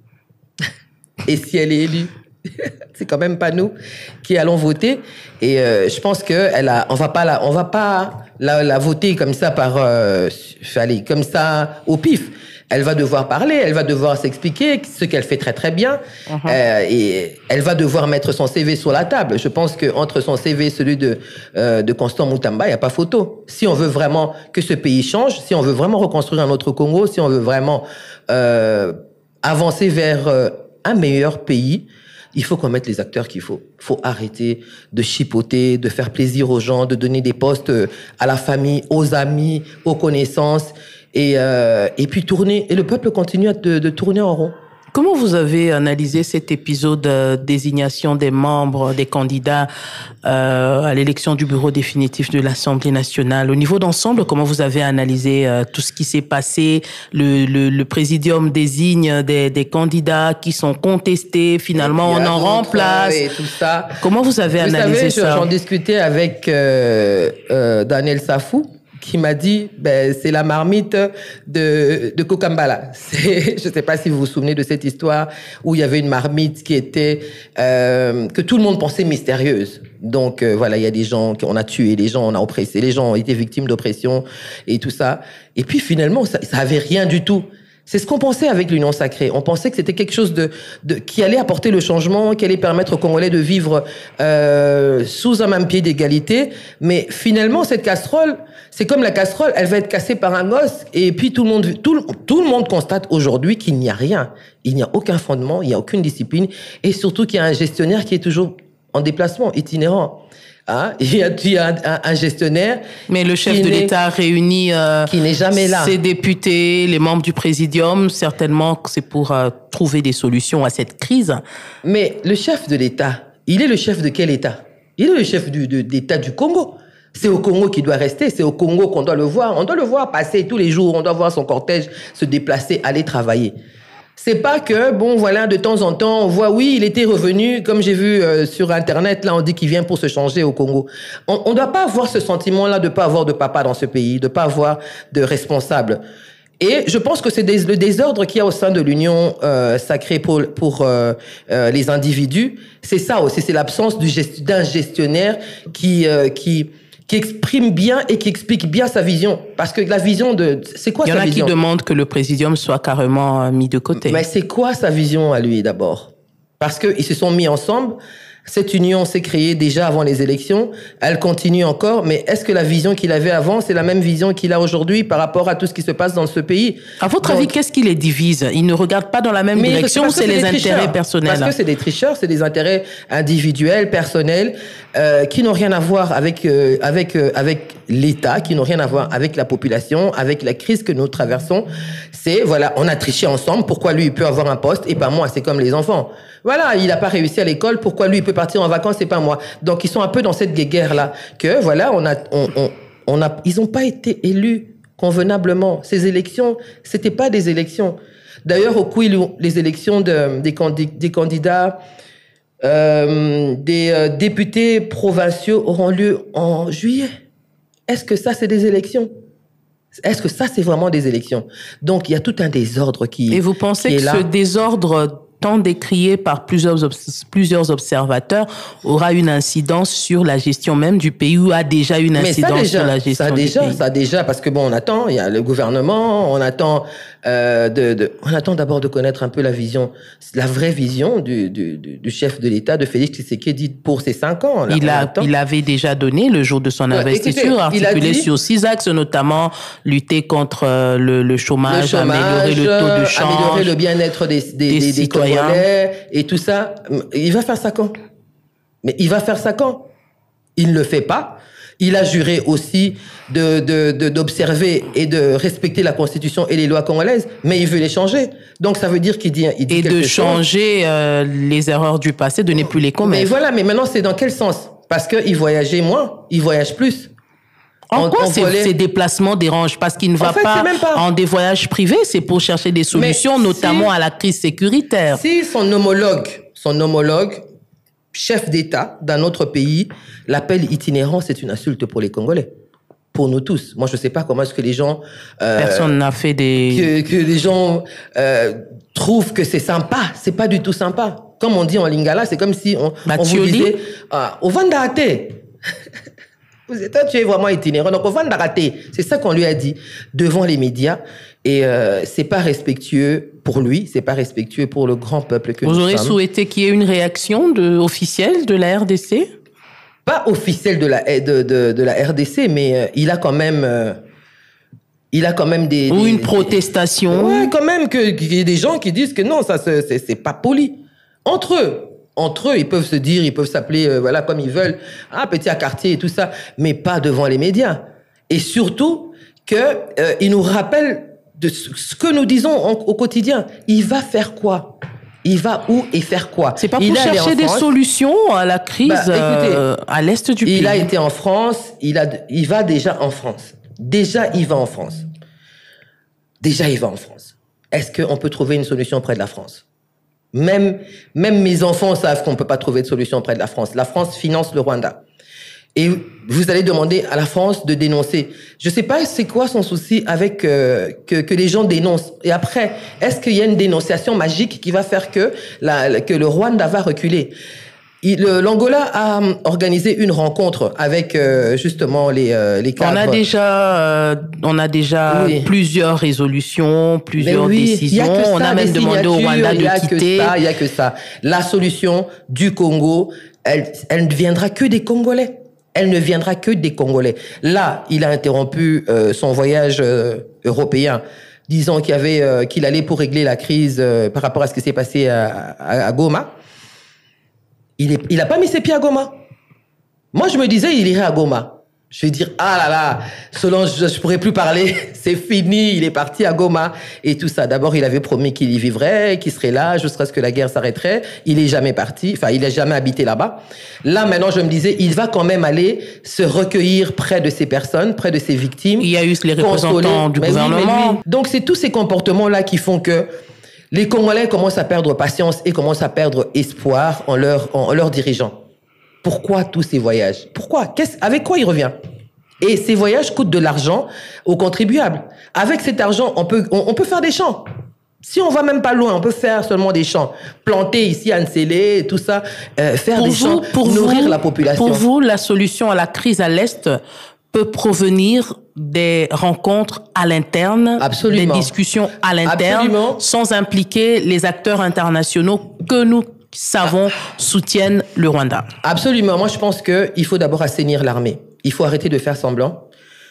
Et si elle est élue? C'est quand même pas nous qui allons voter. Et euh, je pense que elle a, on va pas la, on va pas la, la voter comme ça par, euh, allez, comme ça au pif. Elle va devoir parler, elle va devoir s'expliquer, ce qu'elle fait très très bien. Uh-huh. euh, et elle va devoir mettre son C V sur la table. Je pense que entre son C V et celui de euh, de Constant Moutamba, il y a pas photo. Si on veut vraiment que ce pays change, si on veut vraiment reconstruire un autre Congo, si on veut vraiment euh, avancer vers euh, un meilleur pays, il faut qu'on mette les acteurs qu'il faut. Il faut arrêter de chipoter, de faire plaisir aux gens, de donner des postes à la famille, aux amis, aux connaissances, et, euh, et puis tourner. Et le peuple continue de, de tourner en rond. Comment vous avez analysé cet épisode de désignation des membres, des candidats euh, à l'élection du bureau définitif de l'Assemblée nationale? Au niveau d'Ensemble, comment vous avez analysé euh, tout ce qui s'est passé? Le, le, le présidium désigne des, des candidats qui sont contestés. Finalement, on en remplace. Et tout ça. Comment vous avez vous analysé savez, ça? J'en discutais avec euh, euh, Daniel Safou, qui m'a dit, ben, c'est la marmite de, de Kokambala. C'est, je ne sais pas si vous vous souvenez de cette histoire où il y avait une marmite qui était, euh, que tout le monde pensait mystérieuse. Donc, euh, voilà, il y a des gens qu'on a tués, les gens on a oppressé, les gens ont été victimes d'oppression et tout ça. Et puis, finalement, ça, ça avait rien du tout. C'est ce qu'on pensait avec l'Union sacrée. On pensait que c'était quelque chose de, de qui allait apporter le changement, qui allait permettre aux Congolais de vivre euh, sous un même pied d'égalité. Mais finalement, cette casserole, c'est comme la casserole, elle va être cassée par un gosse. Et puis tout le monde, tout, tout le monde constate aujourd'hui qu'il n'y a rien. Il n'y a aucun fondement, il n'y a aucune discipline, et surtout qu'il y a un gestionnaire qui est toujours en déplacement, itinérant. Hein? Il y a, il y a un, un gestionnaire. Mais le chef de l'État réunit euh, qui n'est jamais là. Ses députés, les membres du présidium. Certainement, c'est pour euh, trouver des solutions à cette crise. Mais le chef de l'État, il est le chef de quel État? Il est le chef du, de, d'État du Congo. C'est au Congo qu'il doit rester. C'est au Congo qu'on doit le voir. On doit le voir passer tous les jours. On doit voir son cortège se déplacer, aller travailler. C'est pas que, bon, voilà, de temps en temps, on voit, oui, il était revenu, comme j'ai vu euh, sur Internet, là, on dit qu'il vient pour se changer au Congo. On ne doit pas avoir ce sentiment-là de pas avoir de papa dans ce pays, de pas avoir de responsable. Et je pense que c'est des, le désordre qu'il y a au sein de l'Union euh, sacrée pour, pour euh, euh, les individus. C'est ça aussi, c'est l'absence du gest, d'un gestionnaire qui... Euh, qui qui exprime bien et qui explique bien sa vision. Parce que la vision de... C'est quoi sa vision? Il y en a qui demandent que le présidium soit carrément mis de côté. Mais c'est quoi sa vision à lui, d'abord? Parce qu'ils se sont mis ensemble. Cette union s'est créée déjà avant les élections. Elle continue encore. Mais est-ce que la vision qu'il avait avant, c'est la même vision qu'il a aujourd'hui par rapport à tout ce qui se passe dans ce pays? À votre Donc, avis, qu'est-ce qui les divise? Ils ne regardent pas dans la même direction ou c'est les intérêts personnels? Parce que c'est des tricheurs, c'est des intérêts individuels, personnels, euh, qui n'ont rien à voir avec, euh, avec, euh, avec l'État, qui n'ont rien à voir avec la population, avec la crise que nous traversons. C'est, voilà, on a triché ensemble. Pourquoi lui, il peut avoir un poste et pas moi? C'est comme les enfants. Voilà, il n'a pas réussi à l'école. Pourquoi lui, il peut partir en vacances et pas moi? Donc, ils sont un peu dans cette guéguerre-là. Que, voilà, on a, on, on, on a, ils n'ont pas été élus convenablement. Ces élections, c'était pas des élections. D'ailleurs, au Kwilu, les élections de, des, candid, des candidats, euh, des euh, députés provinciaux auront lieu en juillet. Est-ce que ça, c'est des élections? Est-ce que ça, c'est vraiment des élections? Donc, il y a tout un désordre qui, Et vous pensez qui est que là. Ce désordre tant décrié par plusieurs, plusieurs observateurs aura une incidence sur la gestion même du pays ou a déjà une incidence déjà, sur la gestion ça déjà, du pays? Ça déjà, parce que bon, on attend, il y a le gouvernement, on attend Euh, de, de, on attend d'abord de connaître un peu la vision, la vraie vision du, du, du, du chef de l'État, de Félix Tshisekedi, pour ces cinq ans. Là, il, a, il avait déjà donné, le jour de son investiture, écoutez, articulé dit, sur six axes, notamment lutter contre le, le, chômage, le chômage, améliorer le taux de change, améliorer le bien-être des, des, des, des, des Congolais et tout ça. Il va faire ça quand? Mais il va faire ça quand? Il ne le fait pas. Il a juré aussi de, de, de, d'observer et de respecter la Constitution et les lois congolaises, mais il veut les changer. Donc, ça veut dire qu'il dit, il dit et quelque de chose. changer euh, les erreurs du passé, de ne plus les commettre. Mais voilà, mais maintenant, c'est dans quel sens? Parce qu'il voyageait moins, il voyage plus. En on, quoi on ces, volait... ces déplacements dérangent? Parce qu'il ne va en fait, pas, pas en des voyages privés, c'est pour chercher des solutions, mais notamment si, à la crise sécuritaire. Si son homologue, son homologue, chef d'État d'un autre pays, l'appel itinérant, c'est une insulte pour les Congolais. Pour nous tous. Moi, je ne sais pas comment est-ce que les gens... Euh, Personne n'a fait des... Que, que les gens euh, trouvent que c'est sympa. C'est pas du tout sympa. Comme on dit en lingala, c'est comme si on, on vous disait... Ah, au Vandate. Toi, tu es vraiment itinérant. Donc, au Vandate. C'est ça qu'on lui a dit devant les médias. Et euh, c'est pas respectueux pour lui, c'est pas respectueux pour le grand peuple que nous sommes. Vous aurez souhaité qu'il y ait une réaction de, officielle de la R D C? Pas officielle de la, de, de, de la R D C, mais euh, il a quand même... Euh, il a quand même des... Ou des, une protestation. Des, ouais, quand même, que, qu'il y ait des gens qui disent que non, ça c'est, c'est pas poli. Entre eux. Entre eux, ils peuvent se dire, ils peuvent s'appeler, euh, voilà, comme ils veulent, ah, petit à quartier et tout ça, mais pas devant les médias. Et surtout, que euh, il nous rappelle de ce que nous disons en, au quotidien. Il va faire quoi? Il va où et faire quoi? C'est pas il pour chercher des France. solutions à la crise bah, écoutez, euh, à l'est du il pays. Il a été en France, il, a, il va déjà en France. Déjà, il va en France. Déjà, il va en France. Est-ce qu'on peut trouver une solution près de la France? Même, même mes enfants savent qu'on ne peut pas trouver de solution près de la France. La France finance le Rwanda. Et vous allez demander à la France de dénoncer. Je ne sais pas c'est quoi son souci avec euh, que, que les gens dénoncent. Et après, est-ce qu'il y a une dénonciation magique qui va faire que, la, que le Rwanda va reculer? Il, L'Angola a organisé une rencontre avec euh, justement les, euh, les cadres. On a déjà, euh, on a déjà oui. plusieurs résolutions, plusieurs oui, décisions. Ça, on a même demandé au Rwanda de quitter. Il n'y a que ça. La solution du Congo, elle, elle ne viendra que des Congolais. Elle ne viendra que des Congolais. Là, il a interrompu euh, son voyage euh, européen, disant qu'il, avait, euh, qu'il allait pour régler la crise euh, par rapport à ce qui s'est passé à, à, à Goma. Il n'a il pas mis ses pieds à Goma. Moi, je me disais, il irait à Goma. Je vais dire, ah là là, Solange, je ne pourrais plus parler, c'est fini, il est parti à Goma et tout ça. D'abord, il avait promis qu'il y vivrait, qu'il serait là jusqu'à ce que la guerre s'arrêterait. Il n'est jamais parti, enfin, il n'a jamais habité là-bas. Là, maintenant, je me disais, il va quand même aller se recueillir près de ces personnes, près de ces victimes. Il y a eu les représentants du mais gouvernement. Oui, oui. Donc, c'est tous ces comportements-là qui font que les Congolais commencent à perdre patience et commencent à perdre espoir en leurs en, en leurs dirigeants. Pourquoi tous ces voyages? Pourquoi? Qu'est-ce, avec quoi il revient? Et ces voyages coûtent de l'argent aux contribuables. Avec cet argent, on peut, on, on peut faire des champs. Si on va même pas loin, on peut faire seulement des champs. Planter ici à Nsélé, tout ça, euh, faire pour des vous, champs, pour nourrir vous, la population. Pour vous, la solution à la crise à l'Est peut provenir des rencontres à l'interne, Absolument. des discussions à l'interne, Absolument. sans impliquer les acteurs internationaux que nous savons soutiennent le Rwanda. Absolument. Moi, je pense qu'il faut d'abord assainir l'armée. Il faut arrêter de faire semblant.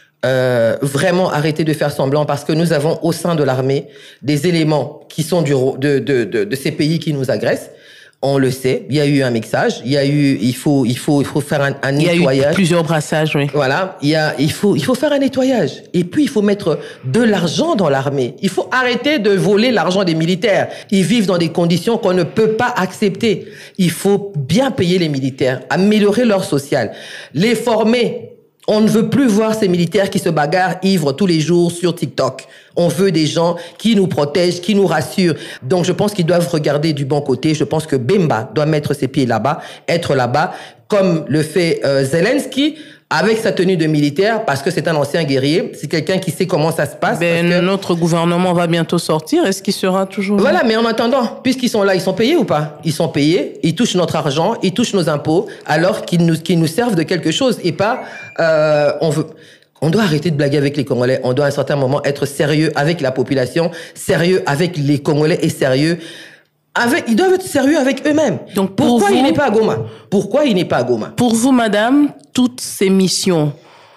Euh, vraiment arrêter de faire semblant parce que nous avons au sein de l'armée des éléments qui sont du, de, de, de, de ces pays qui nous agressent. On le sait, il y a eu un mixage, il y a eu, il faut, il faut, il faut faire un, un nettoyage. Il y a eu plusieurs brassages, oui. Voilà, il y a, il faut, il faut faire un nettoyage. Et puis il faut mettre de l'argent dans l'armée. Il faut arrêter de voler l'argent des militaires. Ils vivent dans des conditions qu'on ne peut pas accepter. Il faut bien payer les militaires, améliorer leur social, les former. On ne veut plus voir ces militaires qui se bagarrent ivres tous les jours sur TikTok. On veut des gens qui nous protègent, qui nous rassurent. Donc, je pense qu'ils doivent regarder du bon côté. Je pense que Bemba doit mettre ses pieds là-bas, être là-bas, comme le fait euh, Zelensky, avec sa tenue de militaire, parce que c'est un ancien guerrier. C'est quelqu'un qui sait comment ça se passe. Ben, parce que... Notre gouvernement va bientôt sortir. Est-ce qu'il sera toujours... Voilà, mais en attendant, puisqu'ils sont là, ils sont payés ou pas? Ils sont payés, ils touchent notre argent, ils touchent nos impôts, alors qu'ils nous, qu'ils nous servent de quelque chose. Et pas, euh, on veut... On doit arrêter de blaguer avec les Congolais. On doit à un certain moment être sérieux avec la population, sérieux avec les Congolais et sérieux avec... Ils doivent être sérieux avec eux-mêmes. Donc pour Pourquoi vous, il n'est pas à Goma? Pourquoi il n'est pas à Goma? Pour vous, madame, toutes ces missions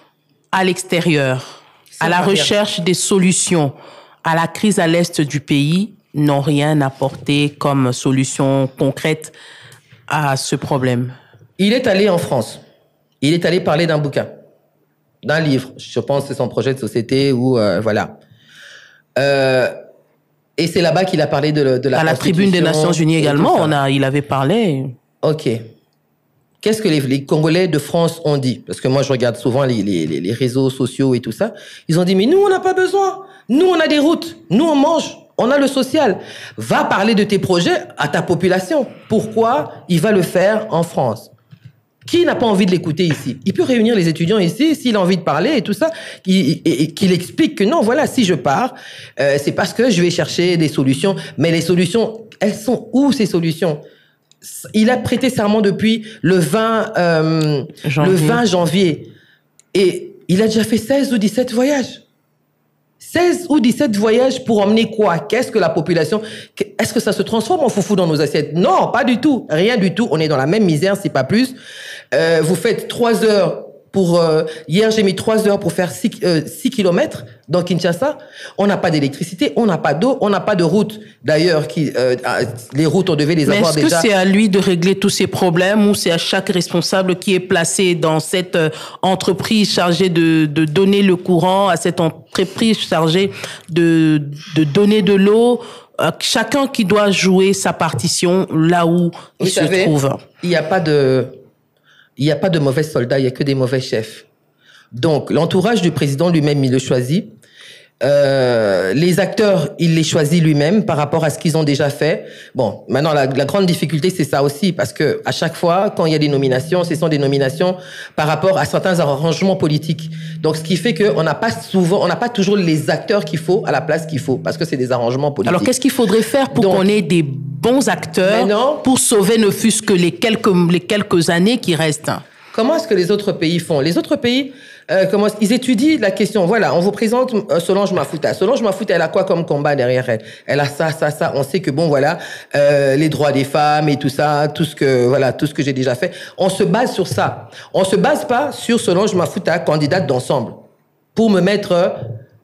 à l'extérieur, à la recherche des solutions à la crise à l'est du pays, n'ont rien apporté comme solution concrète à ce problème. Il est allé en France. Il est allé parler d'un bouquin, d'un livre. Je pense que c'est son projet de société ou euh, voilà. Euh, et c'est là-bas qu'il a parlé de, de la à la tribune des Nations Unies également, on a, il avait parlé. Ok. Qu'est-ce que les, les Congolais de France ont dit? Parce que moi, je regarde souvent les, les, les réseaux sociaux et tout ça. Ils ont dit, mais nous, on n'a pas besoin. Nous, on a des routes. Nous, on mange. On a le social. Va parler de tes projets à ta population. Pourquoi il va le faire en France? Qui n'a pas envie de l'écouter ici? Il peut réunir les étudiants ici, s'il a envie de parler et tout ça, et qu'il explique que non, voilà, si je pars, euh, c'est parce que je vais chercher des solutions. Mais les solutions, elles sont où ces solutions? Il a prêté serment depuis le vingt, euh, le vingt janvier. Et il a déjà fait seize ou dix-sept voyages. seize ou dix-sept voyages pour emmener quoi? Qu'est-ce que la population... Est-ce que ça se transforme en foufou dans nos assiettes? Non, pas du tout. Rien du tout. On est dans la même misère, c'est pas plus. Euh, vous faites trois heures pour... Euh, hier, j'ai mis trois heures pour faire six, euh, six kilomètres dans Kinshasa. On n'a pas d'électricité, on n'a pas d'eau, on n'a pas de route. D'ailleurs, qui, euh, les routes, on devait les Mais avoir déjà... est-ce que c'est à lui de régler tous ces problèmes ou c'est à chaque responsable qui est placé dans cette entreprise chargée de, de donner le courant, à cette entreprise chargée de, de donner de l'eau, chacun qui doit jouer sa partition là où il se trouve? Il n'y a pas de... Il n'y a pas de mauvais soldats, il n'y a que des mauvais chefs. Donc, l'entourage du président lui-même, il le choisit. Euh, les acteurs, il les choisit lui-même par rapport à ce qu'ils ont déjà fait. Bon, maintenant, la, la grande difficulté, c'est ça aussi, parce que à chaque fois, quand il y a des nominations, ce sont des nominations par rapport à certains arrangements politiques. Donc, ce qui fait qu'on n'a pas souvent, on n'a pas toujours les acteurs qu'il faut à la place qu'il faut, parce que c'est des arrangements politiques. Alors, qu'est-ce qu'il faudrait faire pour qu'on ait des bons acteurs non, pour sauver ne fût-ce que les quelques, les quelques années qui restent? Comment est-ce que les autres pays font? Les autres pays, euh, comment, ils étudient la question. Voilà, on vous présente euh, Solange Mafuta. Solange Mafuta, elle a quoi comme combat derrière elle? Elle a ça, ça, ça. On sait que bon, voilà, euh, les droits des femmes et tout ça, tout ce que, voilà, tout ce que j'ai déjà fait. On se base sur ça. On se base pas sur Solange Mafuta, candidate d'ensemble, pour me mettre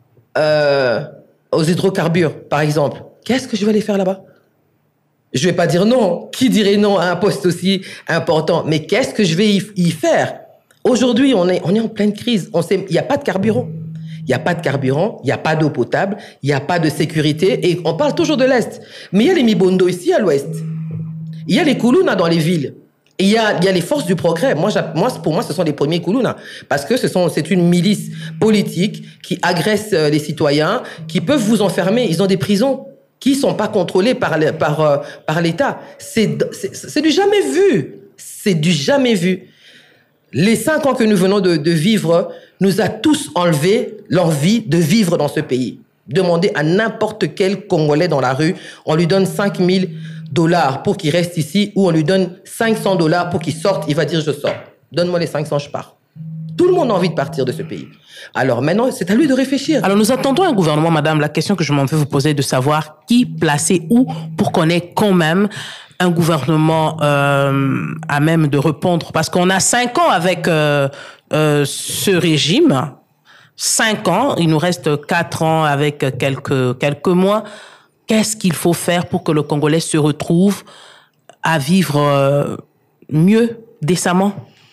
euh, aux hydrocarbures, par exemple. Qu'est-ce que je vais aller faire là-bas? Je vais pas dire non. Qui dirait non à un poste aussi important? Mais qu'est-ce que je vais y, y faire? Aujourd'hui, on est, on est en pleine crise. On sait, il n'y a pas de carburant. Il n'y a pas de carburant, il n'y a pas d'eau potable, il n'y a pas de sécurité. Et on parle toujours de l'Est. Mais il y a les Mibondo ici à l'Ouest. Il y a les Koulouna dans les villes. Et il y a, il y a les forces du progrès. Moi, moi, pour moi, ce sont les premiers Koulouna. Parce que ce sont, c'est une milice politique qui agresse les citoyens, qui peuvent vous enfermer. Ils ont des prisons qui sont pas contrôlés par, par, euh, par l'État. C'est, c'est, c'est du jamais vu. C'est du jamais vu. Les cinq ans que nous venons de, de vivre nous a tous enlevé l'envie de vivre dans ce pays. Demandez à n'importe quel Congolais dans la rue, on lui donne cinq mille dollars pour qu'il reste ici ou on lui donne cinq cents dollars pour qu'il sorte, il va dire je sors. Donne-moi les cinq cents, je pars. Tout le monde a envie de partir de ce pays. Alors maintenant, c'est à lui de réfléchir. Alors nous attendons un gouvernement, madame. La question que je m'en vais vous poser est de savoir qui placer où pour qu'on ait quand même un gouvernement euh, à même de répondre. Parce qu'on a cinq ans avec euh, euh, ce régime. Cinq ans, il nous reste quatre ans avec quelques, quelques mois. Qu'est-ce qu'il faut faire pour que le Congolais se retrouve à vivre euh, mieux, décemment?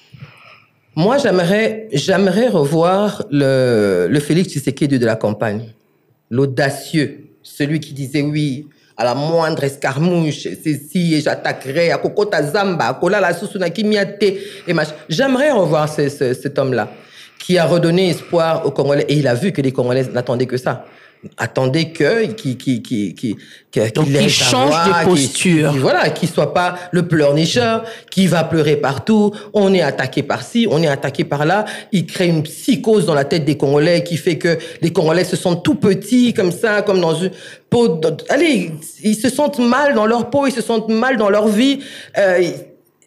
Moi, j'aimerais, j'aimerais revoir le, le Félix Tshisekedi de la campagne. L'audacieux. Celui qui disait oui à la moindre escarmouche, c'est si, et j'attaquerai à Kokota Zamba, à Kola la Susunaki Miate, et machin. J'aimerais revoir ce, ce, cet homme-là, qui a redonné espoir aux Congolais. Et il a vu que les Congolais n'attendaient que ça. Attendez que qui qui qui qui qui donc il change de posture, qui, voilà, qu'il soit pas le pleurnicheur qui va pleurer partout. On est attaqué par-ci, on est attaqué par-là. Il crée une psychose dans la tête des Congolais qui fait que les Congolais se sentent tout petits comme ça, comme dans une peau. Allez, ils se sentent mal dans leur peau, ils se sentent mal dans leur vie. Euh,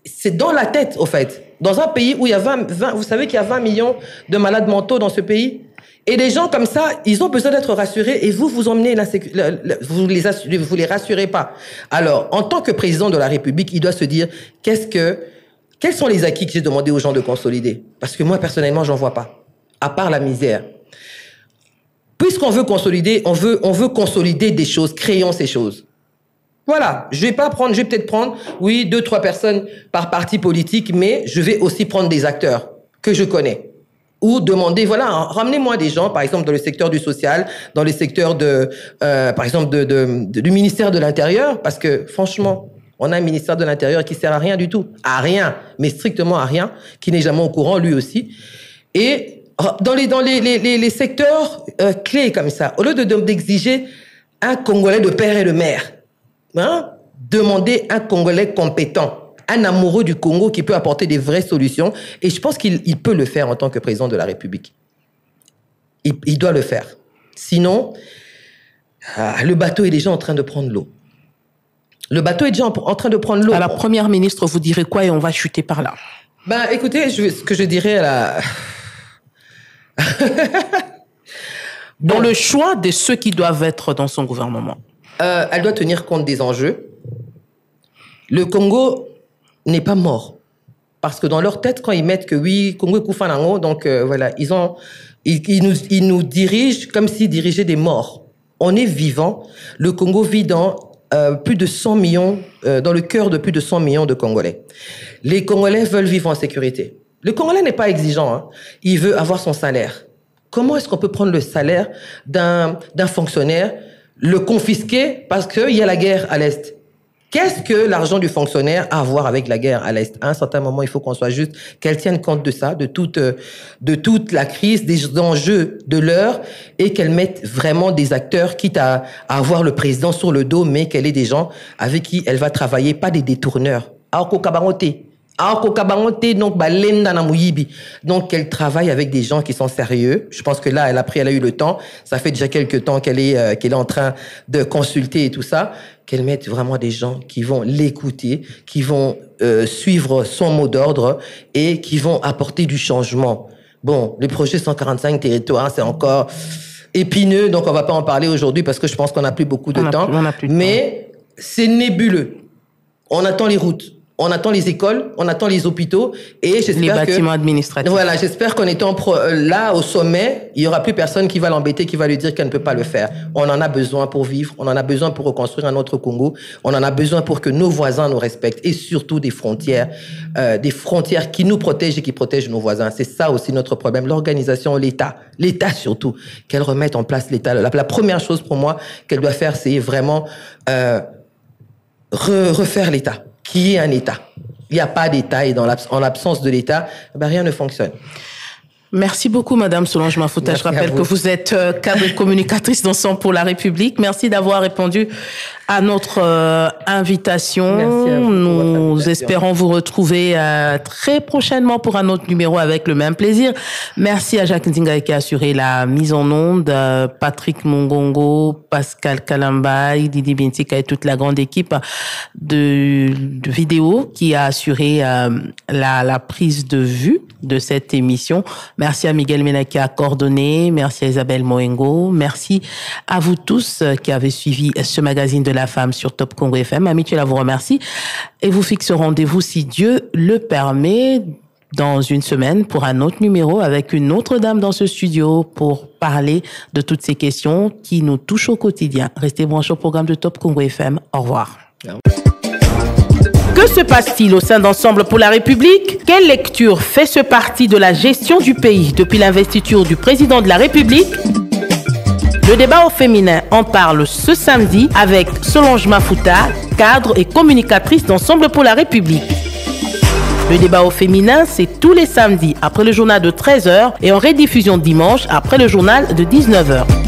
c'est dans la tête, au fait. Dans un pays où il y a vingt, vingt vous savez qu'il y a vingt millions de malades mentaux dans ce pays. Et les gens comme ça, ils ont besoin d'être rassurés et vous, vous emmenez la sécu... vous les assurez, vous les rassurez pas. Alors, en tant que président de la République, il doit se dire, qu'est-ce que, quels sont les acquis que j'ai demandé aux gens de consolider? Parce que moi, personnellement, j'en vois pas. À part la misère. Puisqu'on veut consolider, on veut, on veut consolider des choses, créons ces choses. Voilà. Je vais pas prendre, je vais peut-être prendre, oui, deux, trois personnes par parti politique, mais je vais aussi prendre des acteurs que je connais. Ou demander, voilà, ramenez-moi des gens, par exemple, dans le secteur du social, dans le secteur de, euh, par exemple, de, de, de, du ministère de l'Intérieur, parce que, franchement, on a un ministère de l'Intérieur qui sert à rien du tout. À rien, mais strictement à rien, qui n'est jamais au courant, lui aussi. Et dans les, dans les, les, les, les secteurs euh, clés comme ça, au lieu de, d'exiger un Congolais de père et de mère, hein, demandez un Congolais compétent, un amoureux du Congo qui peut apporter des vraies solutions. Et je pense qu'il il peut le faire en tant que président de la République. Il, il doit le faire. Sinon, ah, le bateau est déjà en train de prendre l'eau. Le bateau est déjà en, en train de prendre l'eau. À la première ministre, vous direz quoi et on va chuter par là? Ben, écoutez, je, ce que je dirais à la... Dans bon. le choix de ceux qui doivent être dans son gouvernement. Euh, elle doit tenir compte des enjeux. Le Congo n'est pas mort. Parce que dans leur tête, quand ils mettent que oui, Congo est Koufanango, donc euh, voilà, ils, ont, ils, ils, nous, ils nous dirigent comme s'ils dirigeaient des morts. On est vivant. Le Congo vit dans euh, plus de cent millions, euh, dans le cœur de plus de cent millions de Congolais. Les Congolais veulent vivre en sécurité. Le Congolais n'est pas exigeant, hein. Il veut avoir son salaire. Comment est-ce qu'on peut prendre le salaire d'un, d'un fonctionnaire, le confisquer parce qu'il y a la guerre à l'Est? Qu'est-ce que l'argent du fonctionnaire a à voir avec la guerre à l'Est? À un certain moment, il faut qu'on soit juste, qu'elle tienne compte de ça, de toute, de toute la crise, des enjeux de l'heure, et qu'elle mette vraiment des acteurs, quitte à, à avoir le président sur le dos, mais qu'elle ait des gens avec qui elle va travailler, pas des détourneurs. Donc, donc, elle travaille avec des gens qui sont sérieux. Je pense que là, elle a pris, elle a eu le temps. Ça fait déjà quelques temps qu'elle est, euh, qu'elle est en train de consulter et tout ça. Qu'elle mette vraiment des gens qui vont l'écouter, qui vont euh, suivre son mot d'ordre et qui vont apporter du changement. Bon, le projet cent quarante-cinq territoires, c'est encore épineux, donc on va pas en parler aujourd'hui parce que je pense qu'on n'a plus beaucoup de on temps. A plus, on a plus de mais temps. C'est nébuleux. On attend les routes. On attend les écoles, on attend les hôpitaux et j'espère les bâtiments que, administratifs. Voilà, j'espère qu'en étant pro, là au sommet, il y aura plus personne qui va l'embêter, qui va lui dire qu'elle ne peut pas le faire. On en a besoin pour vivre, on en a besoin pour reconstruire un autre Congo, on en a besoin pour que nos voisins nous respectent et surtout des frontières, euh, des frontières qui nous protègent et qui protègent nos voisins. C'est ça aussi notre problème, l'organisation, l'État, l'État surtout, qu'elle remette en place l'État. La, la première chose pour moi qu'elle doit faire, c'est vraiment euh, re, refaire l'État. Qui est un État. Il n'y a pas d'État et dans l'abs- en l'absence de l'État, ben rien ne fonctionne. Merci beaucoup, Madame Solange Mafuta. Je rappelle vous. que vous êtes euh, cadre et communicatrice d'Ensemble pour la République. Merci d'avoir répondu à notre euh, invitation. Merci à vous Nous invitation. espérons vous retrouver euh, très prochainement pour un autre numéro avec le même plaisir. Merci à Jacques Nzinga qui a assuré la mise en onde, euh, Patrick Mongongo, Pascal Kalambay, Didi Bintika et toute la grande équipe de, de vidéo qui a assuré euh, la, la prise de vue de cette émission. Merci à Miguel Mena qui a coordonné. Merci à Isabelle Moengo. Merci à vous tous qui avez suivi ce magazine de la femme sur Top Congo F M. Amituela vous remercie et vous fixe rendez-vous si Dieu le permet dans une semaine pour un autre numéro avec une autre dame dans ce studio pour parler de toutes ces questions qui nous touchent au quotidien. Restez branchés au programme de Top Congo F M. Au revoir. Que se passe-t-il au sein d'Ensemble pour la République? Quelle lecture fait ce parti de la gestion du pays depuis l'investiture du président de la République? Le débat au féminin en parle ce samedi avec Solange Mafuta, cadre et communicatrice d'Ensemble pour la République. Le débat au féminin, c'est tous les samedis après le journal de treize heures et en rediffusion dimanche après le journal de dix-neuf heures.